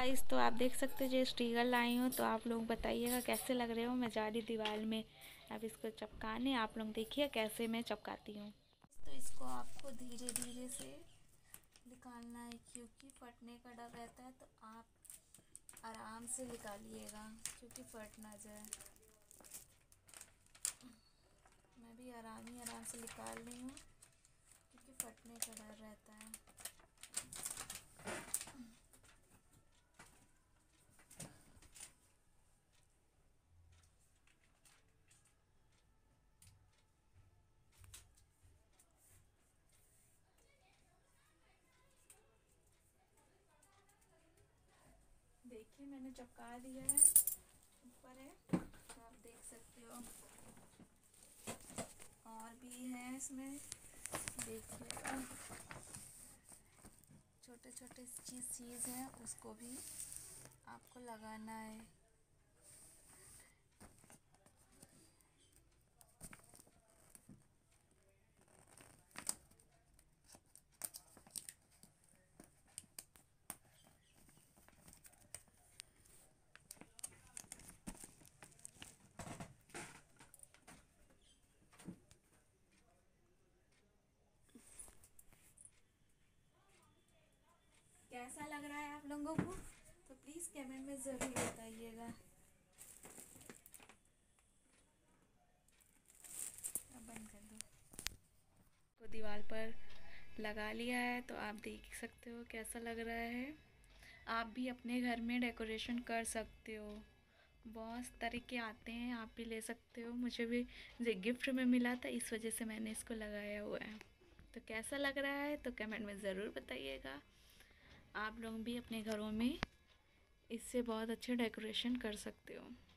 Guys तो आप देख सकते हो जो स्टिकर लाई हूँ, तो आप लोग बताइएगा कैसे लग रहे हो। मैं जा रही दीवार में अब इसको चिपकाने, आप लोग देखिए कैसे मैं चिपकाती हूँ। तो इसको आपको धीरे धीरे से निकालना है क्योंकि फटने का डर रहता है, तो आप आराम से निकालिएगा क्योंकि फट ना जाए। मैं भी आराम से निकाल रही हूँ क्योंकि फटने का डर रहता है। देखिए मैंने चिपका दिया है, ऊपर है तो आप देख सकते हो। और भी है इसमें, देखिएगा छोटे छोटे चीज़ है, उसको भी आपको लगाना है। कैसा लग रहा है आप लोगों को, तो प्लीज़ कमेंट में ज़रूर बताइएगा। अब बंद कर दो। तो दीवार पर लगा लिया है, तो आप देख सकते हो कैसा लग रहा है। आप भी अपने घर में डेकोरेशन कर सकते हो, बहुत तरीके आते हैं, आप भी ले सकते हो। मुझे भी गिफ्ट में मिला था, इस वजह से मैंने इसको लगाया हुआ है। तो कैसा लग रहा है तो कमेंट में ज़रूर बताइएगा। आप लोग भी अपने घरों में इससे बहुत अच्छे डेकोरेशन कर सकते हो।